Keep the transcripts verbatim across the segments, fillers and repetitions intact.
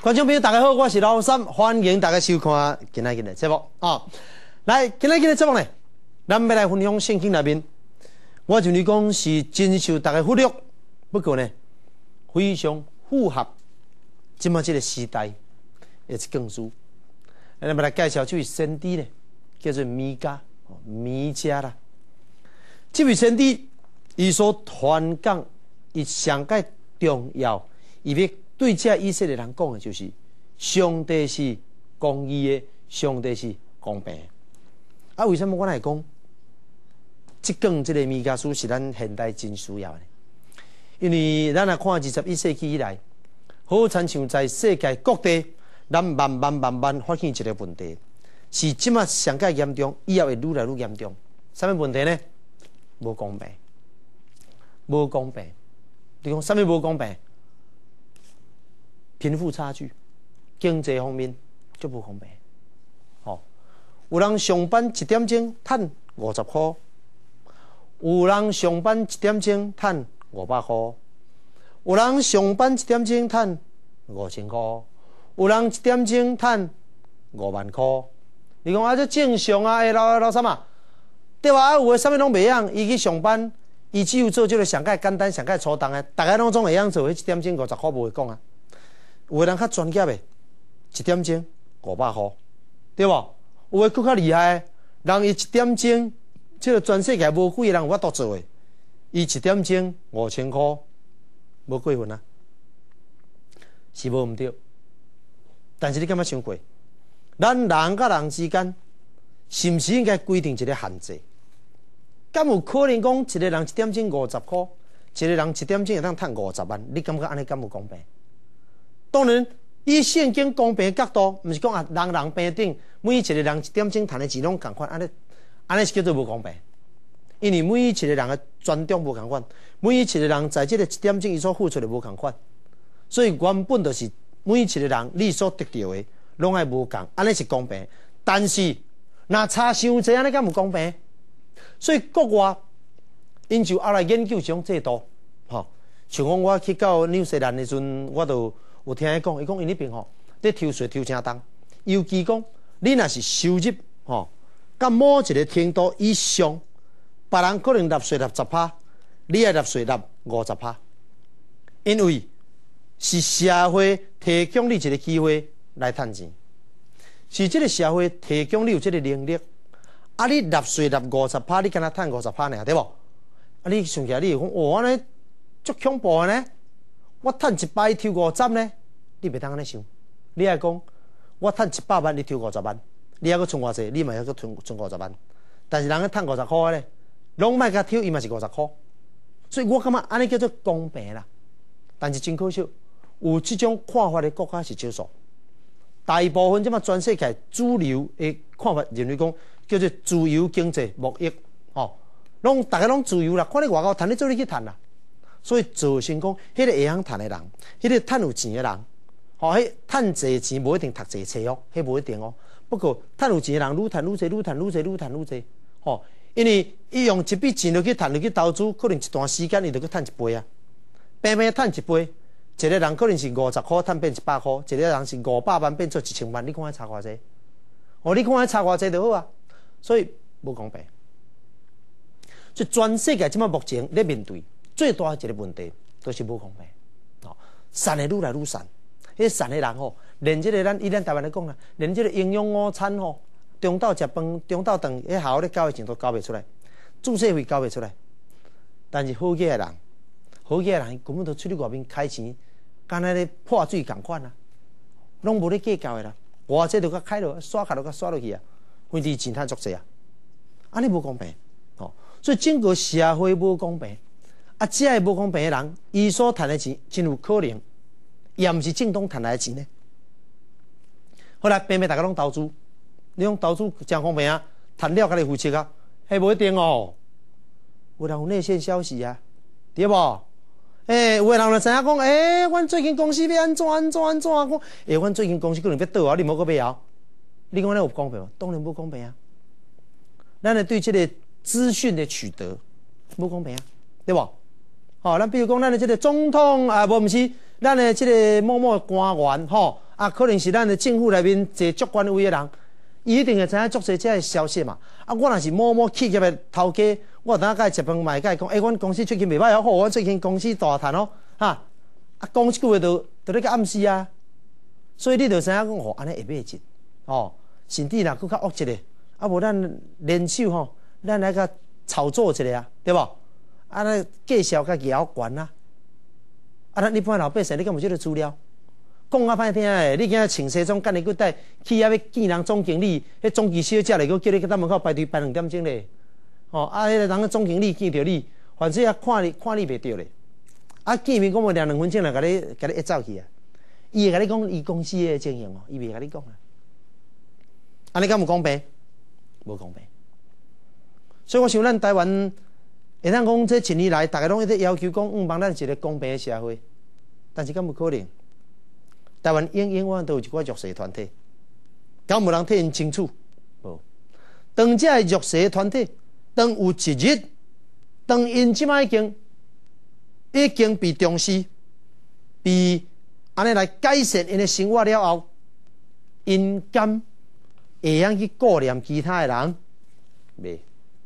观众朋友，大家好，我是老三，欢迎大家收看今仔日的节目啊。来，今仔日的节目呢，咱要来分享圣经内面，我认为讲是真受大家忽略，不过呢，非常符合即马这个时代的一卷书。咱要来介绍这位先知呢，叫做米迦，米迦啦。这位先知，伊所传讲，伊上界重要，伊要对这以色列人讲的就是：上帝是公义的，上帝是公平的。啊，为什么我来讲？这卷这个米迦书是咱现代真需要的，因为咱来看二十一世纪以来，好亲像在世界各地，咱慢慢慢慢发现一个问题，是即马上界严重，以后会愈来愈严重。什么问题呢？无公平，无公平。你讲什么无公平？贫富差距，经济方面就不公平。哦，有人上班一点钟赚五十块，有人上班一点钟赚五百块，有人上班一点钟赚五千块，有人一点钟赚五万块。你讲啊，这正常啊，老老三啊，对吧？啊，有诶，啥物拢袂样，伊去上班，伊只有做这个上介简单、上介粗重诶，大家拢总会样做，迄一点钟五十块无会讲啊。有诶人较专业诶，一点钟五百块，对无？有诶佫较厉害诶，人伊一点钟，即个全世界无几个人有法度做诶，伊一点钟五千块，无过分啊，是无毋对。但是你敢捌想过，咱人甲人之间，是毋是应该规定一个限制？敢有可能讲一个人一点钟五十块，一个人一点钟会当赚五十万？你感觉安尼敢有公平？当然，以圣经公平的角度，毋是讲啊人人平等，每一个人一点钟赚的钱拢共款，安尼安尼是叫做无公平。因为每一个人的专长无共款，每一个人在这个一点钟伊所付出的无共款，所以原本就是每一个人你所得到的拢爱无共，安尼是公平。但是若差伤济，安尼敢有公平？所以国外因就后来研究这种制度，吼，像讲我去到纽西兰的时阵，我都有听伊讲，伊讲因迄边吼，咧抽税抽真重，尤其讲你若是收入吼，甲某一个程度以上，别人可能纳税纳十趴，你爱纳税纳五十趴，因为是社会提供你一个机会来赚钱，是这个社会提供你有这个能力。啊！你纳税纳五十趴，你敢若赚五十趴呢？对无？啊！你想起来，你会讲，哦，安尼足恐怖的呢？我赚一百抽五十呢？你袂当安尼想。你爱讲，我赚一百万，你抽五十万，你还阁存偌济？你嘛还阁存存五十万。但是人家赚五十块咧，拢卖甲抽，伊嘛是五十块。所以我感觉安尼叫做公平啦。但是真可惜，有这种看法的国家是少数。大部分即马全世界主流的看法认为讲。叫做自由经济贸易，哦，拢大家拢自由啦，看你外口赚，你做你去赚啦。所以造成讲，迄个会晓赚的人，迄个赚有钱的人，吼，迄赚济钱无一定读济册哦，迄无一定哦。不过赚有钱的人，愈赚愈济，愈赚愈济，愈赚愈济，吼，因为伊用一笔钱落去赚落去投资，可能一段时间伊就去赚一倍啊，平平赚一倍。一个人可能是五十块赚变一百块，一个人是五百万变做一千万，你看差偌济？哦，你看差偌济就好啊。所以无公平，所以全世界即马目前咧面对最大一个问题，都是无公平。哦，善的愈来愈善，迄善的人吼，连即个咱以咱台湾来讲啦，连即个营养午餐吼，中昼食饭，中昼顿，迄校咧交的钱都交袂出来，注册费交袂出来。但是好计的人，好计的人根本都出去外面开钱，敢若咧破水共款啊，拢无咧计较的啦。偌济就甲开落，刷卡就甲刷落去啊。因为钱赚足济啊，安尼无公平，哦，所以整个社会无公平，啊，这个无公平的人，伊所赚的钱，真有可能，也毋是正当赚来的钱呢。后来偏偏大家拢投资，你讲投资真公平啊，赚了甲你付出啊，迄无一定哦，有人有内线消息啊，对无？诶、欸，有个人就知影讲，诶、欸，阮最近公司要安怎安怎安怎讲，诶、欸，阮最近公司可能要倒啊，你无搁买啊？你讲那有公平吗？当然不公平啊！咱咧对这个资讯的取得不公平啊，对不？好，咱比如讲，咱的这个总统啊，无毋是咱的这个某某官员吼，啊啊，可能是咱的政府内面坐主管位的人，伊一定会知影足侪这消息嘛。啊，我若是某某企业的头家，我等下甲伊接饭卖，甲伊讲，诶、欸，阮公司最近袂歹哦，好，我最近公司大赚哦，哈，啊，讲一句话就就咧个暗示啊。所以你就知影讲，吼，安尼会买进，哦，甚至若佫较恶一个，啊，无咱联手吼，咱来甲炒作一下啊，对无？啊，咱介绍甲摇悬啊，啊，咱一般老百姓，你敢有这个资料？讲啊歹听诶，你今仔穿西装，干你佫带企业要见人总经理，迄总机小姐来佫叫你去咱门口排队排两点钟咧，哦，啊，迄个人总经理见着你，反正啊看你看你袂着咧，啊见面讲无两两分钟来甲你甲你一走去啊。伊会甲你讲伊公司的经营哦，伊袂甲你讲啊。安尼敢有公平？无公平。所以我想咱台湾会当讲这一年来，大家拢一直要求讲，嗯，望咱一个公平的社会。但是敢有可能？台湾永永远都有一寡弱势团体，敢有人替因清楚？无。当这弱势团体，当有一日，当因即摆已经已经被重视，被安尼来改善因的生活了后，因敢会晓去顾念其他的人？袂，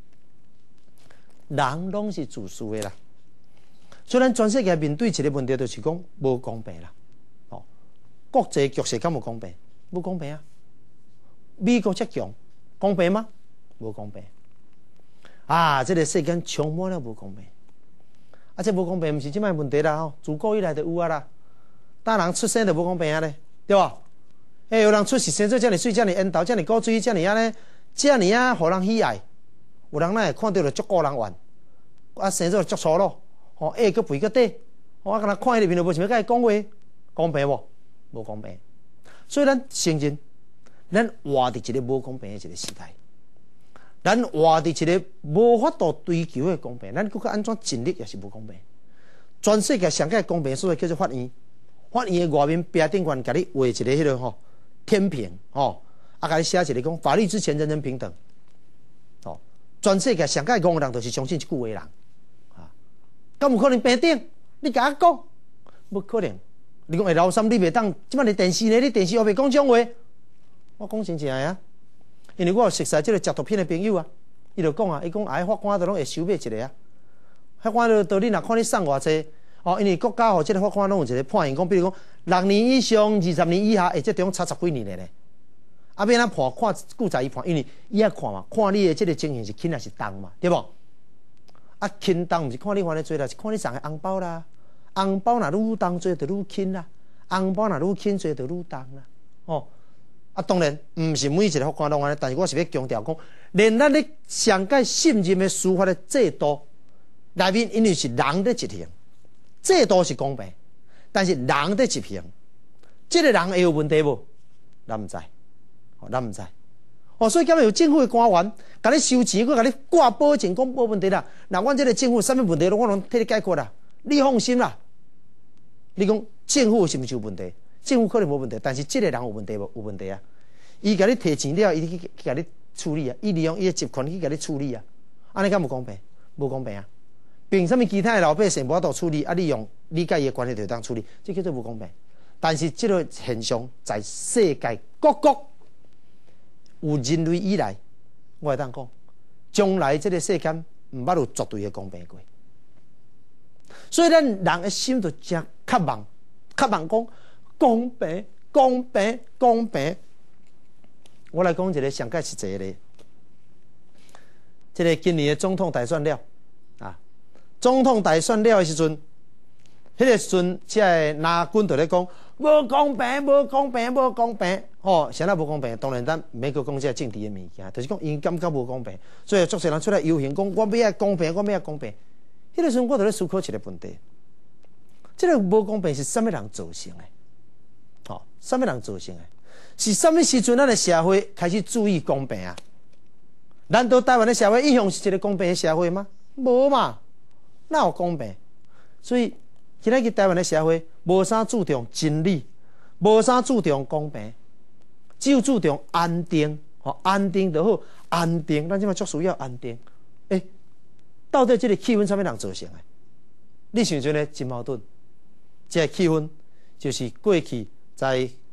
人拢是自私的啦。虽然全世界面对一个问题，就是讲无公平啦。哦，国际局势敢无公平？无公平啊！美国遮强，公平吗？无公平。啊，这个世间充满了无公平。啊，这无公平毋是即摆问题啦，吼，自古以来就有啊啦。大人出生就无公平啊咧，对吧？诶、欸，有人出世生做遮尔水、遮尔缘投、遮尔古水、遮尔安尼、遮尔啊，互人喜爱。有人哪会看到了足顾人怨，啊，生做足粗鲁，吼，下个肥个短，我啊，敢若看迄里面就无想要甲伊讲话，公平无？无公平。所以咱承认，咱活伫一个无公平的一个时代，咱活伫一个无法度追求的公平，咱佫较安怎尽力也是无公平。全世界上界公平的所在叫做法院。法院的外面壁顶悬，甲你画一个迄个吼天平吼，啊，甲你写一个讲法律之前人人平等。哦，全世界上界讲的人，就是相信即句话的人。啊，敢有可能平等？你甲我讲，无可能。你讲会老三，你袂当即摆你电视呢？你电视后袂讲种话，我讲真正啊。因为我有熟悉即个食毒品的朋友啊，伊就讲啊，伊讲哎，法官都拢会收买一个啊。法官就到你若看你送偌济。哦，因为国家吼，即个法官拢有一个判刑，讲比如讲六年以上、二十年以下，诶，即中差十几年的咧。啊，要咱判，看故在伊判，因为伊爱看嘛，看你的即个情形是轻还是重嘛，对无？啊，轻重毋是看你犯的罪啦，是看你送的红包啦。红包若愈重罪，就愈轻啦；红包若愈轻罪，就愈重啦。哦，啊，当然毋是每一个法官拢安尼，但是我是要强调讲，连咱咧上界信任的司法的制度内面，因为是人咧执行。制度是公平，但是人在执行，这个人会有问题无？咱毋知，哦，咱毋知。哦，所以今日有政府的官员，甲你收钱，佮甲你挂保证，讲无问题啦。那阮这个政府啥物问题，我拢替你解决啦。你放心啦。你讲政府是毋是有问题？政府可能无问题，但是这个人有问题无？有问题啊！伊甲你提钱了，伊去去甲你处理啊，伊利用伊的集权去甲你处理啊。安尼敢无公平？无公平啊！凭什么其他的老百姓无法度处理？啊，你用你甲伊的关系就当处理，这叫做无公平。但是这个现象在世界各国有人类以来，我会当讲，将来这个世间毋捌有绝对的公平过。所以咱人的心就真渴望，渴望讲公平、公平、公平。我来讲一个上界实际的，这个今年的总统大选了。总统大选了的时阵，迄个时阵，即个拿军就咧讲无公平、无公平、无公平。吼，啥物无公平？当然咱免去讲即个政治的物件，就是讲因感觉无公平，所以足侪人出来游行，讲我要爱公平，我要爱公平。迄个时阵，我就咧思考一个问题：即个无公平是啥物人造成的？吼，啥物人造成的？是啥物时阵咱的社会开始注意公平啊？难道台湾的社会一向是一个公平的社会吗？无嘛。哪有公平？所以今仔日台湾的社会无啥注重真理，无啥注重公平，只有注重安定。吼，安定就好，安定，咱即摆足需要安定。诶、欸，到底这个气氛啥物人造成的？你想想咧，真矛盾。这个气氛就是过去在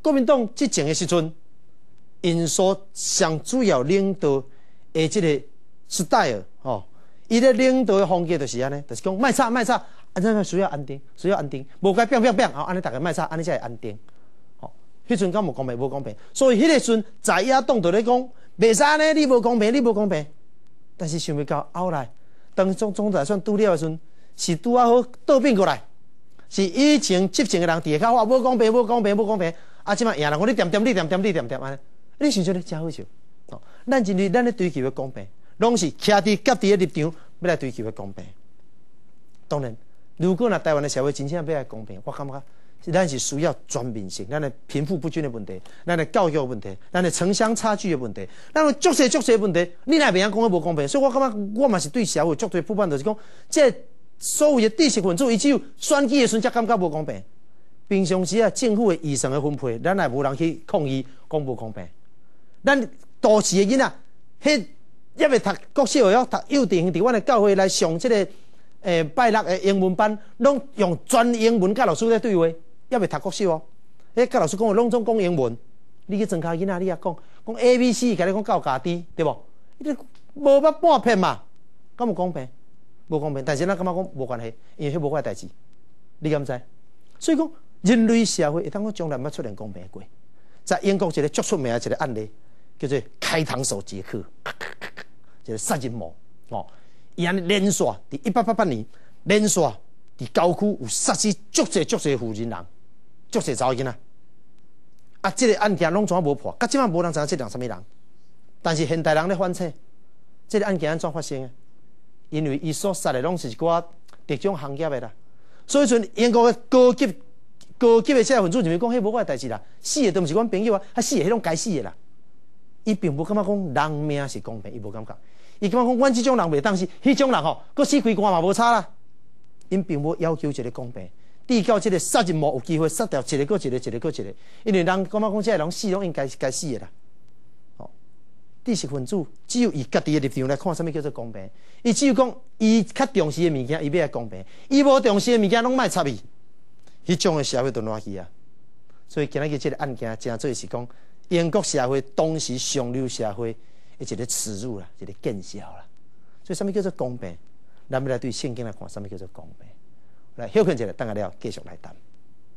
国民党执政的时阵，因所上主要领导的这个 style 哦，伊咧领导的风格就是安尼，就是讲卖吵卖吵，安尼需要安定，需要安定，无该变变变，哦，安尼大家卖吵，安尼才会安定。哦，迄阵敢无公平，无公平，所以迄个阵在野党就咧讲，袂使安尼，你无公平，你无公平。但是想袂到后来，当总总大选拄了的时阵，是拄啊好倒变过来，是以前执政的人伫下口话无公平，无公平，无公平，啊，即摆赢人讲你点点，你点点，你点点安尼，你想想咧真好笑。哦，咱认为咱咧追求的公平，拢是徛伫各地的立场要来追求的公平。当然，如果若台湾的社会真正要来公平，我感觉咱是需要全面性，咱的贫富不均的问题，咱的教育的问题，咱的城乡差距的问题，咱有足侪足侪问题，你若袂晓讲个无公平，所以我感觉我嘛是对社会足侪不满，就是讲，这所有的知识分子，伊只有选举的时阵才感觉无公平。平常时啊，政府的预算的分配，咱也无人去抗议讲无公平。咱都市的囡仔，迄也未读国小学，读幼稚园，伫阮的教会来上即、这个诶、呃、拜六的英文班，拢用全英文甲老师在对话。也未读国小哦，迄甲老师讲，拢总讲英文。你去庄脚囡仔，你也讲讲 A B C， 甲你讲到家己，对无？你无捌半片嘛？敢有公平？无公平。但是咱感觉讲无关系，因为迄无我的代志，你敢知？所以讲人类社会会当讲将来毋捌出现公平过。在英国一个足出名的一个案例，叫做开膛手杰克，一个杀人魔哦，伊安尼连续伫一八八八年连续伫郊区有杀死足侪足侪富人人。足侪查某囡仔，啊！这个案件拢怎无破？到即摆无人知影这人什么人。但是现代人咧反省，这个案件安怎发生的？因为伊所杀的拢是一寡特种行业的啦。所以阵英国的高级高级的社会分子就会讲，迄无我的代志啦，死的都毋是阮朋友啊，啊死的迄种该死的啦。伊并无感觉讲人命是公平，伊无感觉。伊感觉讲，阮即种人袂当是，迄种人吼，佫死规肝嘛无差啦。因并无要求一个公平。直到这个杀人魔有机会杀掉一个、个一个、一个、个一个，因为人感觉讲这个人死拢应该该死的啦。哦，知识分子只有伊家己的立场来看，什么叫做公平？伊只有讲伊较重视的物件，伊要来公平；伊无重视的物件，拢莫插伊。迄种的社会就烂去啊！所以今仔日这个案件，真做是讲英国社会当时上流社会的一个耻辱啦，一个见笑啦。所以什么叫做公平？咱要来对圣经来看，什么叫做公平？来休困一下，等下了继续来谈。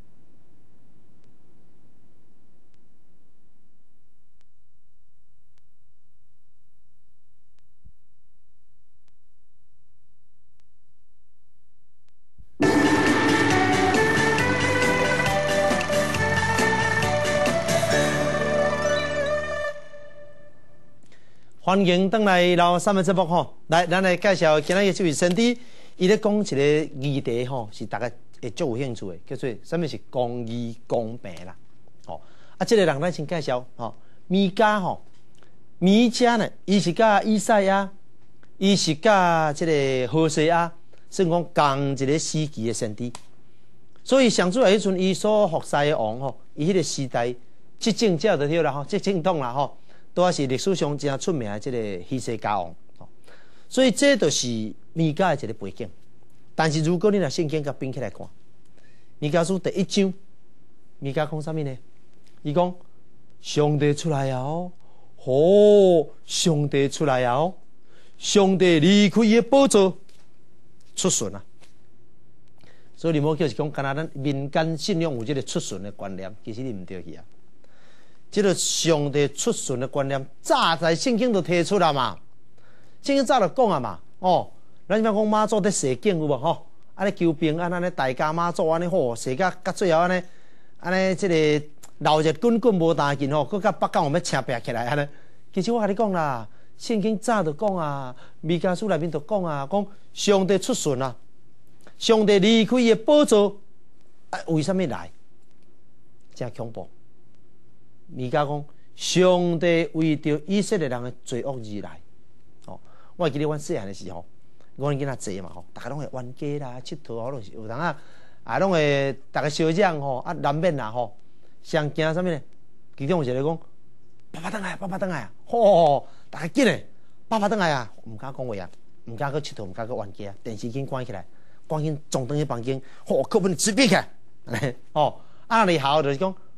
欢迎登来老三文节目吼，来，咱来介绍今日这位先知。伊咧讲一个议题吼，是大家会足有兴趣的，叫做什么是公义公平啦。哦，啊，这个人咱先介绍吼，米迦吼，米迦呢，伊是甲以赛亚，伊是甲这个何西阿，算讲同一个时期的先知。所以上主来迄阵，伊所服侍的王吼，伊迄个时代执政者就对啦吼，执政党啦吼，都还是历史上真出名的这个希西家王。所以这就是米迦的一个背景，但是如果你拿圣经甲并起来看，米迦书第一章，米迦讲啥物呢？伊讲上帝出来啊！哦，上帝出来啊！上帝离开伊的宝座出巡啊！所以你莫叫是讲，敢若咱民间信仰有这个出巡的观念，其实你唔对去啊！这个上帝出巡的观念，早在圣经就提出来嘛。圣经早就讲啊嘛，哦，咱讲讲妈祖在射箭有无吼？安尼求平安，安尼大家妈祖安尼好，射甲甲最后安尼，安尼即个闹热滚滚无大劲吼，佮甲北港我要请白起来安尼。其实我甲你讲啦，圣经早就讲啊，弥迦书内面就讲啊，讲上帝出巡啊，上帝离开伊的宝座，啊，为什么来？真恐怖！弥迦讲，上帝为着以色列人的罪恶而来。我会记得阮细汉的时候，我囡仔坐嘛吼，大家拢会玩家啦、佚佗吼，有人啊，啊拢会大家相让吼，啊难免啦吼。上惊啥物呢？其中有一个讲，爸爸倒来，爸爸倒来啊！吼，大家紧嘞，爸爸倒来啊！毋敢讲话啊，毋敢去佚佗，毋敢去玩家，电视机关起来，赶紧装登去房间，吼，课本纸闭起来，吼，啊，你好就是讲，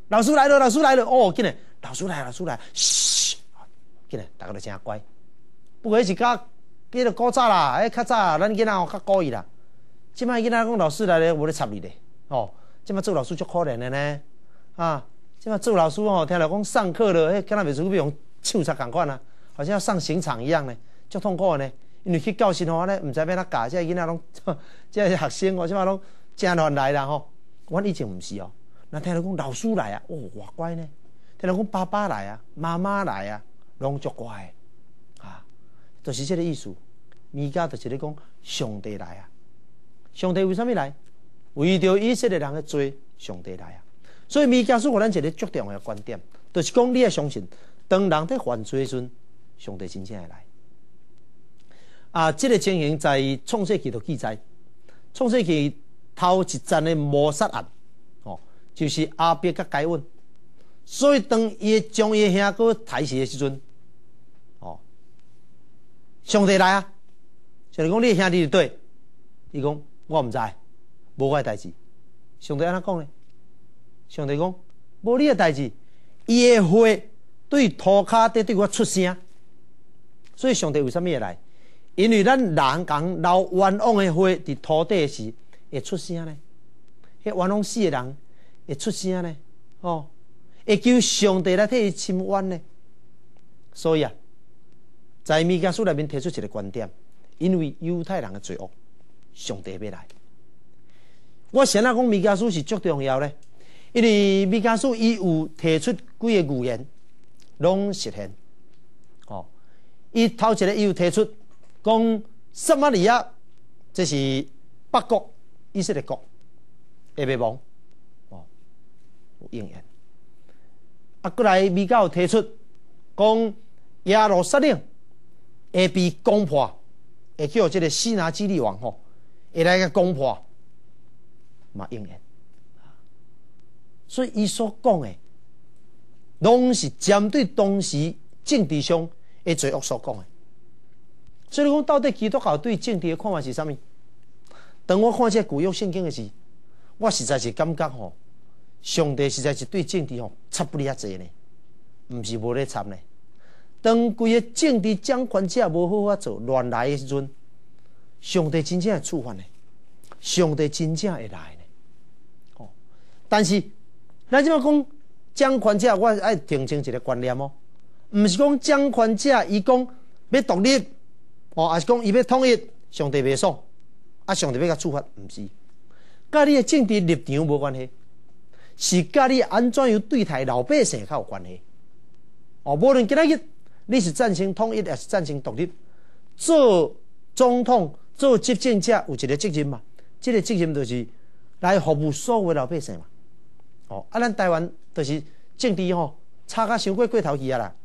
老师来了，老师来了，哦，紧嘞，老师来，老师来，嘘，紧嘞，大家都真乖。不过是较，迄个古早啦，哎，较早咱囡仔吼较故意啦。即摆囡仔讲老师来咧，无咧插你咧，哦，即摆做老师足可怜的呢，啊，即摆做老师吼，听了讲上课了，迄敢若袂输要用手插共款啊，好像要上刑场一样呢，足痛苦的呢。因为去教室吼，咧毋知要哪教，即个囡仔拢，即个学生哦，即摆拢真乱来啦吼。阮以前毋是哦。那听到讲老师来啊，哦，偌乖呢。听到讲爸爸来啊，妈妈来啊，拢足乖啊，就是这个意思。弥迦就是咧讲上帝来啊。上帝为什么来？为着以色列人的罪，上帝来啊。所以弥迦书给咱一个足重要的观点，就是讲你要相信，当人在犯罪时，上帝真正会来。啊，这个情形在创世纪就记载，创世纪头一站的谋杀案。就是阿伯甲该恩，所以当伊将伊兄哥抬死的时阵，哦，上帝来啊！上帝讲你兄弟对，伊讲我毋知，无我的代志。上帝安怎讲呢？上帝讲无你的代志，伊的花对涂骹得对我出声。所以上帝为什么会来？因为咱人讲留冤枉的花伫土地时会出声呢？迄冤枉死的人。会出声呢，哦，会求上帝来替伊伸冤呢。所以啊，在弥迦书内面提出一个观点，因为犹太人的罪恶，上帝要来。我先啊讲弥迦书是足重要的，因为弥迦书伊有提出几个预言，拢实现。哦，伊头一个伊有提出讲撒玛利亚，这是北国以色列国会灭亡。有应验，啊，过来弥迦有提出讲耶路撒冷会被攻破，会叫这个西拿基利王吼会来个攻破，嘛应验。所以伊所讲的，拢是针对当时政治上的罪恶所讲的。所以讲到底基督教对政治的看法是啥物？当我看这旧约圣经的时，我实在是感觉吼。上帝实在是对政治吼插不哩遐济呢，毋是无咧插呢。当规个政治掌权者无好法做乱来的时阵，上帝真正会处罚呢，上帝真正会来呢。哦，但是咱即摆讲掌权者，我爱澄清一个观念哦，毋是讲掌权者伊讲要独立，哦，还是讲伊要统一，上帝袂爽，啊，上帝要甲处罚，毋是，甲你的政治立场无关系。是甲你安怎样对待老百姓较有关系。哦，无论今仔日你是赞成统一还是赞成独立，做总统、做执政者有一个责任嘛？这个责任就是来服务所有的老百姓嘛。哦，啊，咱台湾就是政治吼，差甲伤过过头去啊啦。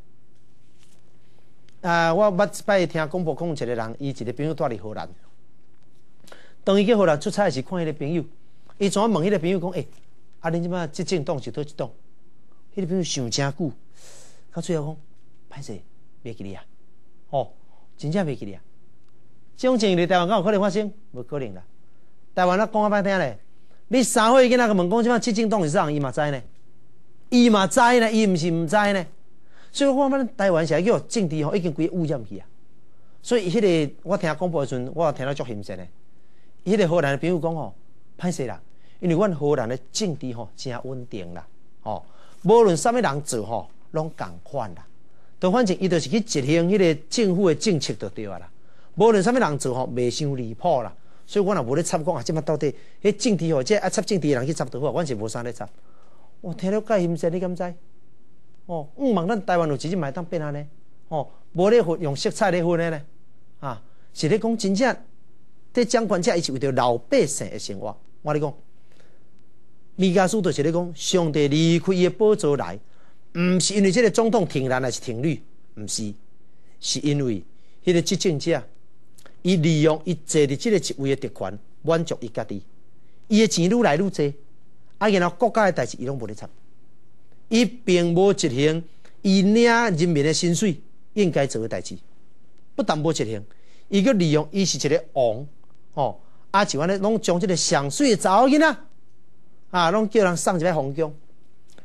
啊，我捌摆听广播讲一个人，伊一个朋友住伫荷兰，当伊去荷兰出差的时，看迄个朋友，伊怎问迄个朋友讲，诶、欸？啊！恁即摆执政党是倒一党？迄个朋友想真久，到最后讲，歹势袂记你啊！哦，真正袂记你啊！这种情形伫台湾敢有可能发生？无可能啦！台湾啊讲啊歹听咧，你三岁囡仔个问讲，即摆执政党是啥人？伊嘛知呢，伊嘛知呢，伊毋是毋知呢。所以我讲，咱台湾现在叫政治吼，已经规污染去啊！所以迄、那个我听广播的时阵，我听到足欣赏的。迄个荷兰的朋友讲吼，歹势啦。因为阮荷兰的政治吼真稳定啦，吼，无论啥物人做吼，拢共款啦。都反正伊就是去执行迄个政府的政策就对啊啦。无论啥物人做吼，袂伤离谱啦。所以我也无咧插讲啊，即摆到底迄政治吼，即爱插政治的人去插就好，阮是无啥咧插。我听了介欣赏，你敢知？哦，毋茫咱台湾有一日嘛会当变安尼，哦，无咧用色彩咧分的呢，啊，是咧讲真正，这掌权者伊是为着老百姓的生活。我咧讲。弥迦书就是咧讲，上帝离开伊的宝座来，毋是因为这个总统挺蓝还是挺绿，毋是，是因为迄个执政者，伊利用伊坐伫这个职位的特权，满足伊家己，伊的钱愈来愈多，啊，然后国家的代志伊拢无咧插，伊并无执行伊领人民的薪水应该做的代志，不但无执行，伊佫利用伊是一个王，哦，啊，就安尼拢将这个上水的查某囡仔。啊，拢叫人送一摆皇宫，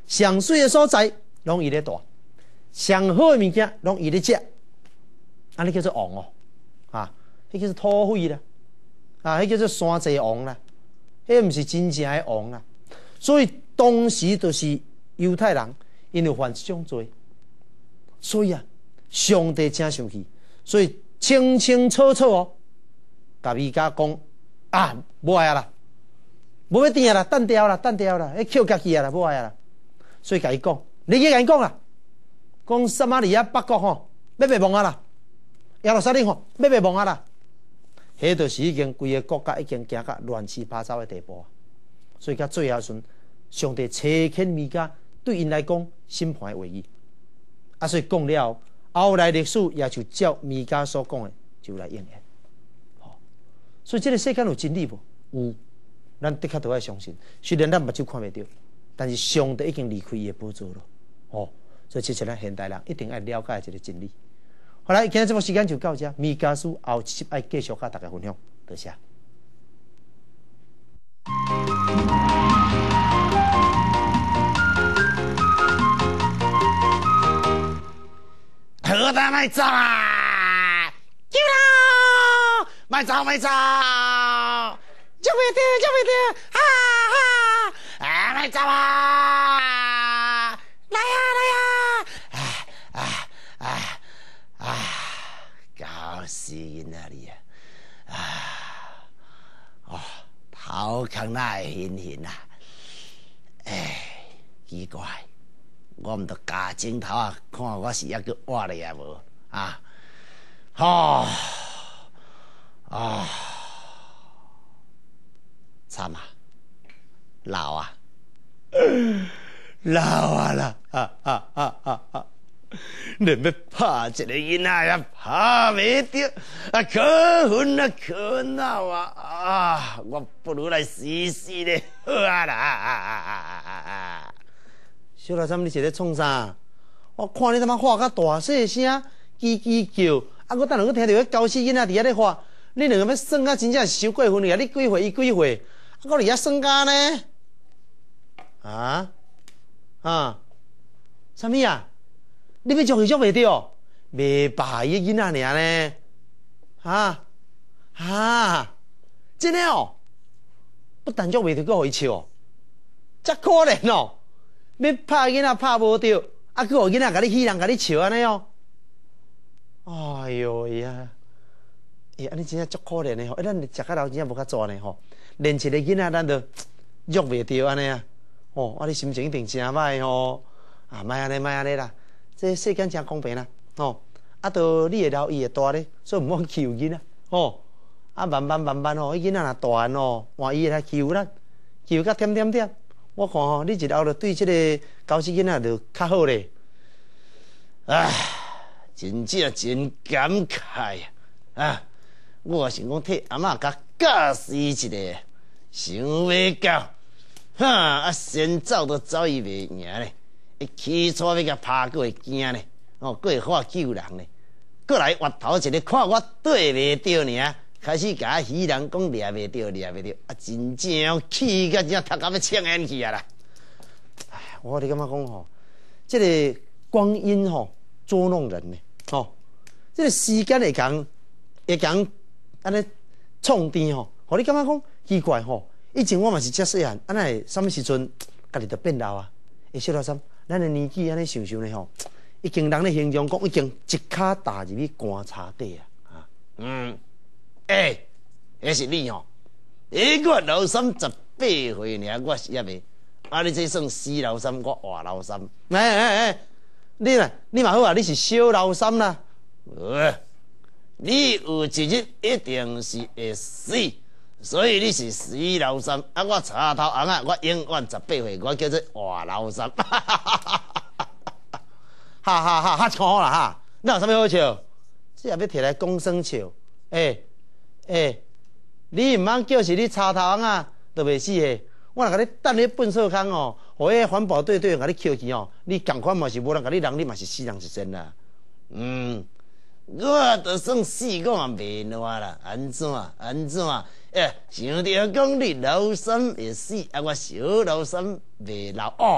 上水的所在，拢伊咧住；上好的物件，拢伊咧食。安尼叫做王哦，啊，迄叫做土匪啦，啊，迄叫做山贼王啦，迄毋是真正的王啦。所以当时就是犹太人因为犯这种罪，所以啊，上帝真生气，所以清清楚楚哦，甲米迦讲啊，无爱啦。无要定啦，等掉啦，等掉啦，迄扣家己啊啦，无爱啦。所以甲伊讲，你去甲伊讲啦，讲撒玛利亚北国吼，要灭亡啊啦，耶路撒冷吼，要灭亡啊啦。迄就是已经规个国家已经行到乱七八糟的地步啊。所以到最后时，上帝差遣米迦对因来讲审判的话语。啊，所以讲了，后来历史也就照米迦所讲的就来应验。好，所以这个世间有真理无？有。咱的确都要相信，虽然咱目睭看袂到，但是上帝已经离开伊的宝座了。哦，所以这是咱现代人一定要了解这个真理。好来，今日这部时间就到这，米迦书后一集爱继续甲大家分享，多谢。 好大卖走啊！救啦！卖走卖走！救袂着，救袂着！哈哈！啊，卖走啊！来呀来呀！啊啊啊啊！搞死囡仔你啊！啊哦，头壳哪会晕晕啊？哎，奇怪，我毋着加镜头啊，看我是抑佫活咧啊无啊？吼啊！惨啊，老啊，老啊啦！啊啊啊啊啊！连要拍一个囡仔也拍袂着，啊可恨啊可恼啊！啊，我不如来死死咧好啊啦！ 小老三，你是咧创啥？我看你他妈话甲大细声，叽叽叫，啊！我等下我听到迄高死囡仔伫遐咧话，你两个要算啊，真正是收过分个，你几岁伊几岁？我伫遐算假呢？啊啊！啥物啊？你要捉伊捉袂着？袂罢伊囡仔尔呢？啊啊！真诶哦！不但捉袂着，佫互伊笑哦，遮可怜哦！要拍囡仔拍无着，啊，佫互囡仔甲你戏人甲你笑安尼哦！哎哟呀！哎，安尼真正足可怜的吼！哎，咱食甲老真正无较做呢吼。连一个囡仔咱都约袂着安尼啊！哦，啊，你心情一定真歹吼！啊，莫安尼，莫安尼啦！这世间真公平啦！哦，啊，都你会老，伊会大咧，所以毋好欺负囡仔哦。啊，慢慢慢慢吼，迄囡仔若大哦，换伊来欺负咱，欺负甲点点点。我看吼，你日后就对即个高死囡仔就较好咧。 唉，真正真感慨啊！啊，我想讲替阿嬷甲教死一个。想袂到，哈！啊，先走都走伊袂赢咧，伊起初要甲拍过会惊咧，哦，过会发救人咧，过来挖头一个看我对袂着尔，开始甲我戏人讲掠袂着，掠袂着，啊，真正气甲真头壳要呛烟去啊啦！ 哎，我你感觉讲吼，这个光阴吼捉弄人呢，吼，这个时间会讲会讲安尼创甜吼，互你感觉讲。奇怪吼，以前我嘛是遮细汉，安尼什么时阵家己就变老啊？会小老三，咱的年纪安尼想想咧吼，已经人咧形容讲已经一骹踏入去棺材底啊！啊， 嗯，哎、欸，迄是你吼，诶，我老三十八岁尔，我是还未，啊，你这算死老三，我活老三。 哎哎哎，你啦，你嘛好啊，你是小老三啦。 呃，你有一日一定是会死。所以你是死老三，啊！我插头红啊！我永远十八岁，我叫做活老三，哈哈哈哈哈哈哈！哈错啦哈！那有啥物好笑？这也要摕来讲算笑？诶、欸、诶、欸，你毋通叫是你插头红啊，都袂死诶！我若甲你等你粪扫坑哦，互迄环保队队员甲你捡去哦，你共款嘛是无人甲你人，你嘛是死人一身啦。 嗯，我就算死，我嘛袂烂啦，安怎安怎？哎，想着讲你老三会死，啊，我小老三袂老哦。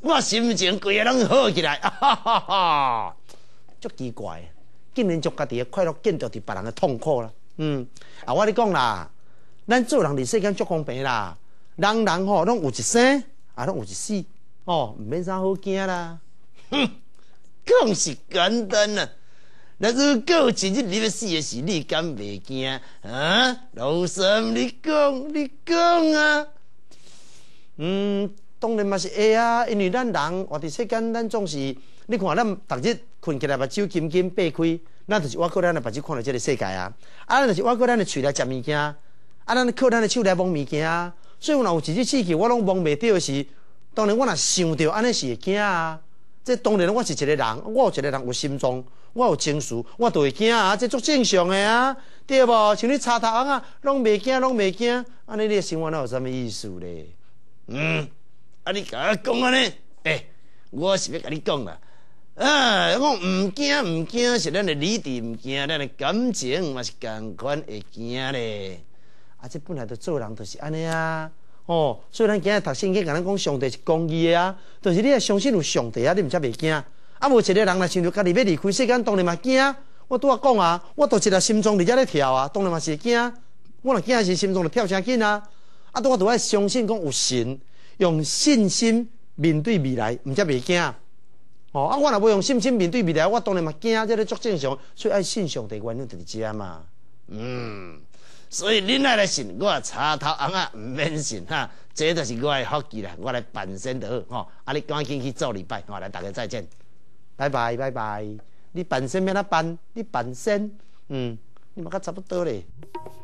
我心情规个拢好起来，啊哈哈哈！ 足奇怪，竟然将家己的快乐建筑伫别人的痛苦啦。嗯，啊，我咧讲啦，咱做人伫世间足公平啦，人人吼拢有一生，啊，拢有一死，哦，唔免啥好惊啦。 哼，讲是简单啦。那如果有一日你要死的时，你敢袂惊？啊，老三，你讲，你讲啊？ 嗯，当然嘛是会啊，因为咱人活伫世间，咱总是，你看咱逐日困起来，目睭紧紧闭开，咱就是我靠咱的目睭看到这个世界啊。啊，咱就是我靠咱的喙来食物件，啊，咱靠咱的手来摸物件啊。所以若有一日死去，我拢摸袂到的时，当然我若想到安尼是会惊啊。这当然我是一个人，我有一个人有心脏，我有情绪，我就会惊啊，这足正常的啊，对无？像你插头翁啊，拢袂惊，拢袂惊，安尼你的生活哪有啥物意思咧？ 嗯，啊，你甲我讲安尼，诶，我是要甲你讲啦，啊，我唔惊唔惊是咱的理智唔惊，咱的感情嘛是共款会惊咧。 啊，这本来就做人就是安尼啊。哦，所以咱今日读圣经，甲咱讲上帝是公义的啊，就是你要相信有上帝啊，你毋则袂惊。啊，无一个人若想着家己要离开世间，当然嘛惊。我拄仔讲啊，我都一个心脏伫遮咧跳啊，当然嘛是会惊。我若惊时，心脏就跳诚紧啊。啊，拄我都爱相信讲有神，用信心面对未来，毋则袂惊。哦，啊，我若无用信心面对未来，我当然嘛惊，这个足正常。所以爱信上帝，原因就是遮嘛。 嗯。所以恁爱来信，我插头翁啊，唔免信哈，这就是我的福气啦，我来办身就好吼。啊，你赶紧去做礼拜，吼，来大家再见， 拜拜拜拜。你办身免哪办？你办身，嗯，你嘛甲差不多咧。